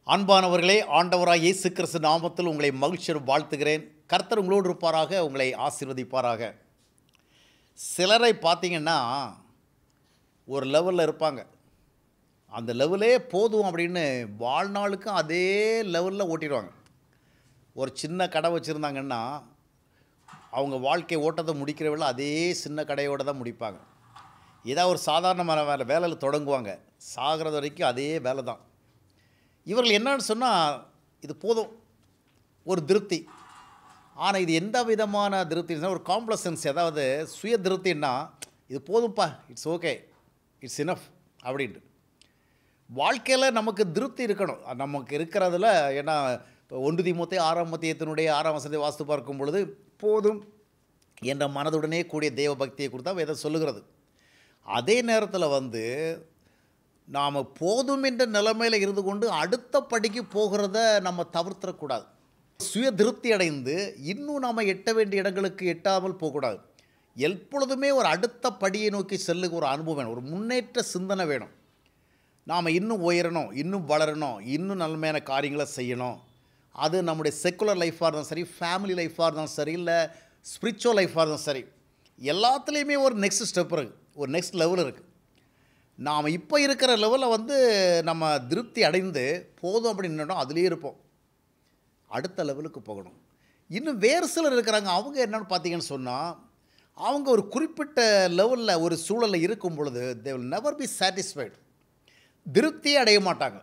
அன்பானவர்களே, ஆண்டவராய் இயேசு கிறிஸ்து நாமத்தில் உங்களை மகிழ்ச்சியோடு வாழ்த்துகிறேன். கர்த்தர் உங்களோடு இருப்பாராக, உங்களை ஆசீர்வதிப்பாராக. சிலரை பார்த்தீங்கன்னா ஒரு லெவலில் இருப்பாங்க. அந்த லெவலே போதும் அப்படின்னு வாழ்நாளுக்கு அதே லெவலில் ஓட்டிடுவாங்க. ஒரு சின்ன கடை வச்சுருந்தாங்கன்னா அவங்க வாழ்க்கை ஓட்டத்தை முடிக்கிறவள்ள அதே சின்ன கடையோடு தான் முடிப்பாங்க. ஏதாவது ஒரு சாதாரணமான வேலையில் தொடங்குவாங்க, சாகிறது வரைக்கும் அதே வேலை தான். இவர்கள் என்னன்னு சொன்னால் இது போதும், ஒரு திருப்தி. ஆனால் இது எந்த விதமான திருப்தினா ஒரு காம்ப்ளசன்ஸ், அதாவது சுய திருப்தின்னா இது போதும்ப்பா, இட்ஸ் ஓகே, இட்ஸ் இனஃப் அப்படின்ட்டு. வாழ்க்கையில் நமக்கு திருப்தி இருக்கணும். நமக்கு இருக்கிறதுல ஏன்னா இப்போ 1 தீமோத்தேயு 6ஆம் அத்தியாயத்தினுடைய 6ஆம் வசனத்தை வாசித்து பார்க்கும் பொழுது போதும் என்ற மனதுடனே கூடிய தேவ பக்தியை குறித்து வேதம் சொல்லுகிறது. அதே நேரத்தில் நாம் போதும் என்ற நிலைமையில் இருந்து கொண்டு அடுத்த படிக்கு போகிறத நம்ம தவிர்த்திடக்கூடாது. சுய திருப்தி அடைந்து இன்னும் நாம் எட்ட வேண்டிய இடங்களுக்கு எட்டாமல் போகக்கூடாது. எப்பொழுதுமே ஒரு அடுத்த படியை நோக்கி செல்லுக்கு ஒரு அனுபவம் வேணும், ஒரு முன்னேற்ற சிந்தனை வேணும். நாம் இன்னும் உயரணும், இன்னும் வளரணும், இன்னும் நன்மையான காரியங்களை செய்யணும். அது நம்முடைய செக்குலர் லைஃபாக இருந்தாலும் சரி, ஃபேமிலி லைஃபாக இருந்தாலும் சரி, இல்லை ஸ்பிரிச்சுவல் லைஃபாக இருந்தாலும் சரி, எல்லாத்துலேயுமே ஒரு நெக்ஸ்ட் ஸ்டெப் இருக்குது, ஒரு நெக்ஸ்ட் லெவல் இருக்குது. நாம் இப்போ இருக்கிற லெவலில் நம்ம திருப்தி அடைந்து போதும் அப்படின்னு அதுலேயே இருப்போம். அடுத்த லெவலுக்கு போகணும். இன்னும் வேறு சிலர் இருக்கிறாங்க. அவங்க என்னென்னு பார்த்தீங்கன்னு சொன்னால், அவங்க ஒரு குறிப்பிட்ட லெவலில் ஒரு சூழலில் இருக்கும் பொழுது they will never be satisfied, திருப்தியே அடைய மாட்டாங்க.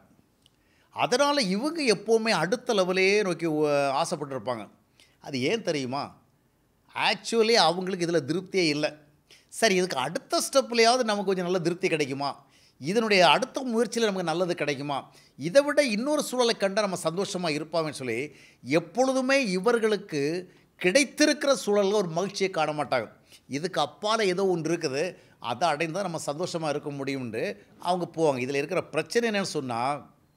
அதனால் இவங்க எப்போவுமே அடுத்த லெவலே நோக்கி ஆசைப்பட்டுருப்பாங்க. அது ஏன் தெரியுமா? ஆக்சுவலி அவங்களுக்கு இதில் திருப்தியே இல்லை. சரி, இதுக்கு அடுத்த ஸ்டெப்லையாவது நமக்கு கொஞ்சம் நல்ல திருப்தி கிடைக்குமா, இதனுடைய அடுத்த முயற்சியில் நமக்கு நல்லது கிடைக்குமா, இதை விட இன்னொரு சூழலை கண்டால் நம்ம சந்தோஷமாக இருப்பாங்கன்னு சொல்லி எப்பொழுதுமே இவர்களுக்கு கிடைத்திருக்கிற சூழலில் ஒரு மகிழ்ச்சியை காண மாட்டாங்க. இதுக்கு அப்பால் ஏதோ ஒன்று இருக்குது, அதை அடைந்தால் நம்ம சந்தோஷமாக இருக்க முடியும்னு அவங்க போவாங்க. இதில் இருக்கிற பிரச்சனை என்னென்னு சொன்னால்,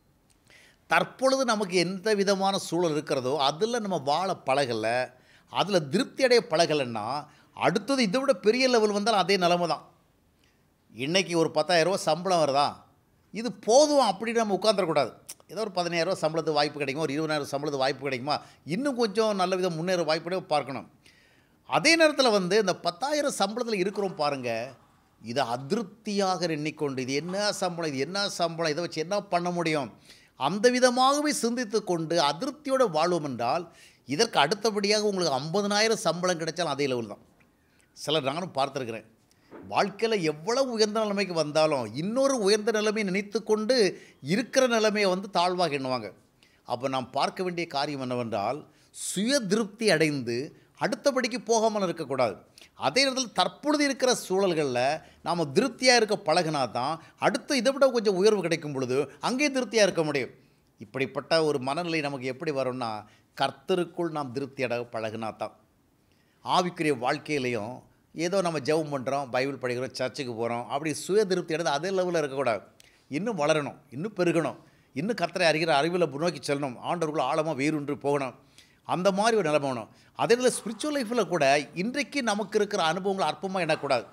தற்பொழுது நமக்கு எந்த விதமான சூழல் இருக்கிறதோ அதில் நம்ம வாழ பழகலை, அதில் திருப்தி அடைய பழகலைன்னா அடுத்தது இதை விட பெரிய லெவல் வந்தால் அதே நிலைமை தான். இன்றைக்கி ஒரு 10,000 ரூபா சம்பளம் வருதா, இது போதும் அப்படின்னு நம்ம உட்காந்துடக்கூடாது. ஏதோ ஒரு 15,000 ரூபா சம்பளத்துக்கு வாய்ப்பு கிடைக்குமா, ஒரு 20,000 சம்பளத்துக்கு வாய்ப்பு கிடைக்குமா, இன்னும் கொஞ்சம் நல்ல விதம் முன்னேற வாய்ப்பு பார்க்கணும். அதே நேரத்தில் இந்த 10,000 சம்பளத்தில் இருக்கிறோம் பாருங்கள், இதை அதிருப்தியாக எண்ணிக்கொண்டு இது என்ன சம்பளம், இது என்ன சம்பளம், இதை வச்சு என்ன பண்ண முடியும், அந்த விதமாகவே சிந்தித்து கொண்டு அதிருப்தியோடு வாழ்வோம் என்றால் இதற்கு அடுத்தபடியாக உங்களுக்கு 50,000 சம்பளம் கிடைச்சாலும் அதே லெவல் தான். சிலர் நானும் பார்த்துருக்கிறேன், வாழ்க்கையில் எவ்வளவு உயர்ந்த நிலைமைக்கு வந்தாலும் இன்னொரு உயர்ந்த நிலைமையை நினைத்து கொண்டு இருக்கிற நிலைமையை தாழ்வாக எண்ணுவாங்க. அப்போ நாம் பார்க்க வேண்டிய காரியம் என்னவென்றால், சுய திருப்தி அடைந்து அடுத்தபடிக்கு போகாமல் இருக்கக்கூடாது. அதே நேரத்தில் தற்பொழுது இருக்கிற சூழல்களில் நாம் திருப்தியாக இருக்க பழகினா தான் அடுத்து இதை விட கொஞ்சம் உயர்வு கிடைக்கும் பொழுது அங்கே திருப்தியாக இருக்க முடியும். இப்படிப்பட்ட ஒரு மனநிலை நமக்கு எப்படி வரும்னா, கர்த்தருக்குள் நாம் திருப்தி அடைய பழகினா தான். ஆவிக்குரிய வாழ்க்கையிலையும் ஏதோ நம்ம ஜெபம் பண்ணுறோம், பைபிள் படிக்கிறோம், சர்ச்சுக்கு போகிறோம், அப்படி சுய திருப்தி அடைந்து அதே லெவலில் இருக்கக்கூடாது. இன்னும் வளரணும், இன்னும் பெருகணும், இன்னும் கர்த்தரை அறிகிற அறிவில் நோக்கி செல்லணும், ஆண்டவருக்குள்ள ஆழமாக வேரூன்றி போகணும். அந்த மாதிரி ஒரு நிலைமை வேணும். அதே நேரத்தில் ஸ்பிரிச்சுவல் லைஃப்பில் கூட இன்றைக்கு நமக்கு இருக்கிற அனுபவங்களை அற்பமாக எண்ணக்கூடாது.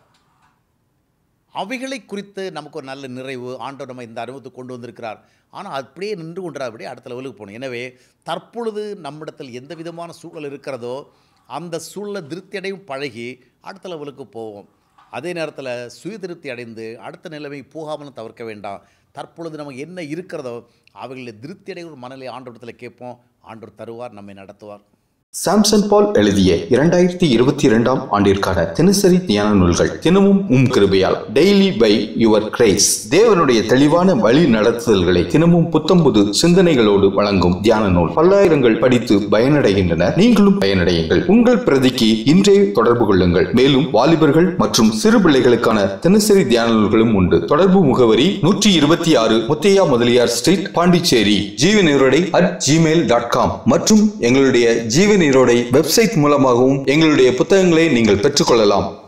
அவைகளை குறித்து நமக்கு ஒரு நல்ல நிறைவு, ஆண்டவர் நம்ம இந்த அனுபவத்தை கொண்டு வந்திருக்கிறார். ஆனால் அப்படியே நின்று கொண்டாபடியே அடுத்த லெவலுக்கு போகணும். எனவே தற்பொழுது நம்மிடத்தில் எந்த விதமான சூழல் இருக்கிறதோ அந்த சூழலை திருப்தி அடையும் பழகி அடுத்த லெவலுக்கு போவோம். அதே நேரத்தில் சுய திருப்தி அடைந்து அடுத்த நிலைமை போகாமலும் தவிர்க்க வேண்டாம். தற்பொழுது நமக்கு என்ன இருக்கிறதோ அவைகளில் திருப்தி அடைய ஒரு மனநிலை ஆண்டவரிடத்தில் கேட்போம். ஆண்டவர் தருவார், நம்மை நடத்துவார். சாம்சன் பால் எழுதிய 2022 ஆண்டிற்கான தினசரி தியான நூல்கள். தினமும் கிருபையால், டெய்லி பை யுவர் கிரேஸ். தேவனுடைய தெளிவான வழி நடத்துதல்களை தினமும் புத்தம்புது சிந்தனைகளோடு வழங்கும் தியான நூல். பல்லாயிரங்கள் படித்து பயனடைகின்றன, நீங்களும் பயனடையுங்கள். உங்கள் பிரதிக்கு இன்றே தொடர்பு கொள்ளுங்கள். மேலும் வாலிபர்கள் மற்றும் சிறு பிள்ளைகளுக்கான தினசரி தியான நூல்களும் உண்டு. தொடர்பு முகவரி 126 முத்தையா முதலியார் ஸ்ட்ரீட், பாண்டிச்சேரி, jeevanirode@gmail.com மற்றும் எங்களுடைய ஜீவன் நீரோடை வெப்சைட் மூலமாகவும் எங்களுடைய புத்தகங்களை நீங்கள் பெற்றுக்கொள்ளலாம்.